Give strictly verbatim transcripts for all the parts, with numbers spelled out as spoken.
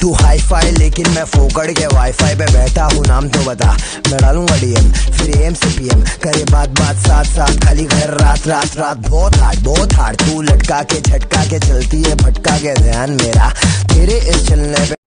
तू hi fi लेकिन मैं फोकड़ के वाईफाई पे बैठा हूँ, नाम तो बता। मैं डालूंगा डीएम फिर एम से पीएम, करे बात बात साथ साथ, खाली घर रात रात रात। बहुत हार्ड बहुत हार्ड, तू लटका के झटका के चलती है, भटका के ध्यान मेरा तेरे इस चलने पे।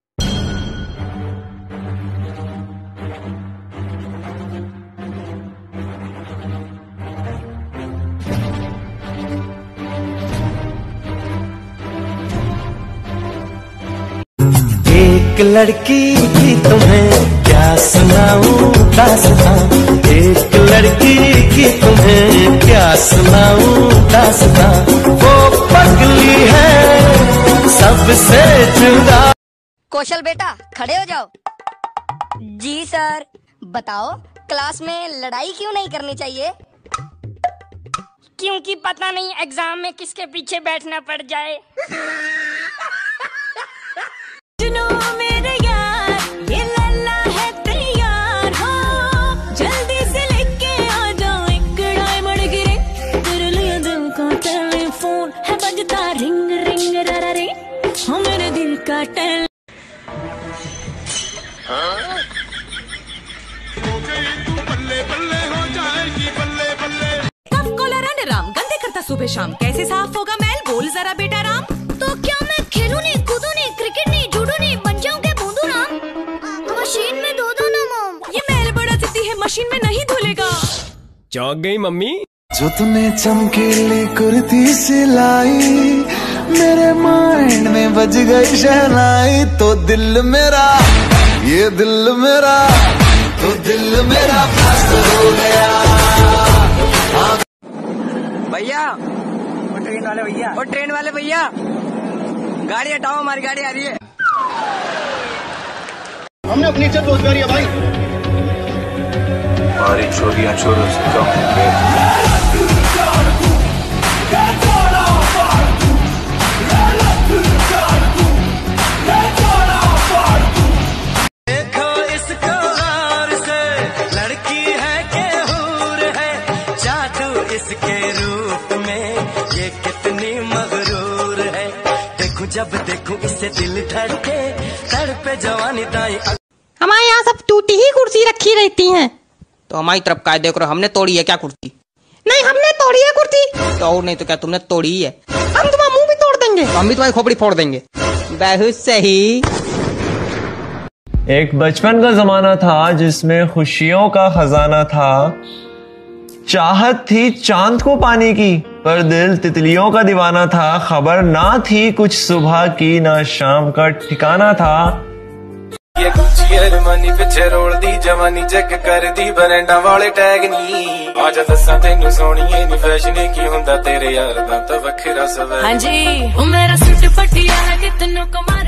एक लड़की की तुम्हें क्या सुनाऊं दास्तां, एक लड़की की तुम्हें क्या सुनाऊं दास्तां, वो पगली है सबसे जुदा। कौशल बेटा खड़े हो जाओ। जी सर। बताओ क्लास में लड़ाई क्यों नहीं करनी चाहिए? क्योंकि पता नहीं एग्जाम में किसके पीछे बैठना पड़ जाए। मेरे यार ये लल्ला है तैयार हो, जल्दी से लेके आ जाओ एक डायमंड गिरे, तेरे लिए दिल का टेलीफोन है बजता रिंग रिंग रा रे, हो मेरे दिल का टेल। कब कॉलर आने राम, गंदे करता सुबह शाम, कैसे साफ होगा मैल, बोल जरा बेटा राम। तो क्या मैं खेलूं नहीं, कूदूं नहीं, क्रिकेट नहीं, जूडो नहीं, बन जाऊं क्या बूंदू राम? मशीन में धो दो ना मॉम। ये मैल बड़ा जिद्दी है, मशीन में नहीं धुलेगा। चौंक गई मम्मी? जो तूने चमकीली कुर्ती सिलाई, मेरे माइंड में बज गई शहनाई, तो दिल मेरा ये दिल मेरा तो दिल मेरा मस्त हो गया। भैया वो ट्रेन वाले भैया वो ट्रेन वाले भैया गाड़ी हटाओ, हमारी गाड़ी आ रही है। हमने अपनी इज्जत रोजगारी है भाई। हमारी चोरियां चोरों से कम होंगे। देखो इसको गौर से, लड़की है के हूर है, जादू इसके रूप में, ये कितनी मगरूर है। देखूं जब देखूं इससे दिल धड़के, तड़पे जवानी दाई। हमारे यहाँ सब टूटी ही कुर्सी रखी रहती हैं। तो हमारी तरफ का देख रहे, हमने तोड़ी है क्या कुर्सी? नहीं हमने तोड़ी है कुर्सी। तो और नहीं तो क्या तुमने तोड़ी ही है? हम तुम्हारा मुंह भी तोड़ देंगे। हम भी तुम्हारी खोपड़ी फोड़ देंगे। बहुत सही। एक बचपन का जमाना था जिसमें खुशियों का खजाना था, चाहत थी चांद को पाने की, पर दिल तितलियों का दीवाना था, खबर ना थी कुछ सुबह की ना शाम का ठिकाना था। ये गुच्ची अरमानी पिछे रोल दी जवानी, चेक कर दी बरेंडा वाले टैग नी, आज दसा तेनू सोनिए नी फैशन की हुंदा तेरे यार दा तो वखरा सवै। हाँ जी, ओ मेरा सूट पटियाला कितनों कमाल।